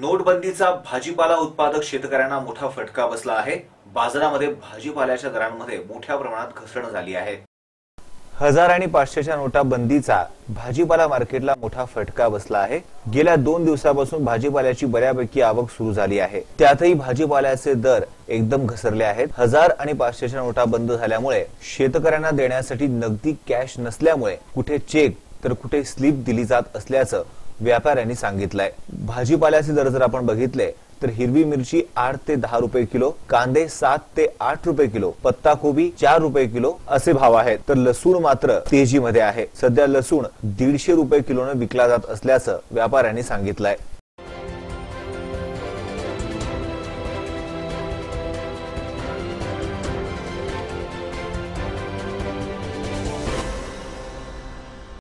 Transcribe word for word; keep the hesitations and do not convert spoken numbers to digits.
नोटबंदीचा भाजीपाला उत्पादक शेतकऱ्यांना मोठा फटका बसला आहे। बाजारामध्ये भाजीपाल्याच्या दरांमध्ये मोठ्या प्रमाणात घसरण झाली आहे। हजार आणि पाचशेच्या नोटा बंदीचा भाजीपाला मार्केटला मोठा फटका बसला आहे। गेल्या दोन दिवसापासून भाजीपाल्याची बऱ्यापैकी आवक सुरू झाली आहे, त्यातही भाजीपाल्याचे दर एकदम घसरले आहेत। हजार आणि पाचशेच्या नोटा बंद झाल्यामुळे शेतकऱ्यांना देण्यासाठी नगदी कॅश नसल्यामुळे कुठे चेक तर कुठे स्लिप दिली जात असल्याचं व्यापाऱ्यांनी सांगितलंय। भाजीपाल्याचे दर जर आपण बघितले तर हिरवी मिरची आठ ते दहा रुपये किलो, कांदे सात ते आठ रुपये किलो, पत्ता कोबी चार रुपये किलो असे भाव आहेत। तर लसूण मात्र तेजीमध्ये आहे। सध्या लसूण दीडशे रुपये किलोने विकला जात असल्याचं व्यापाऱ्यांनी सांगितलंय।